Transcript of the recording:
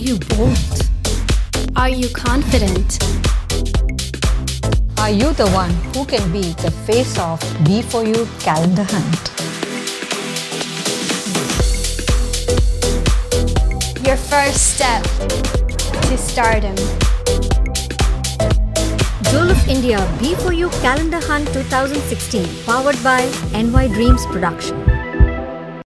you both? Are you confident? Are you the one who can be the face of B4U calendar hunt? Your first step to stardom. Jewel of India B4U Calendar Hunt 2016, powered by NY Dreams Production.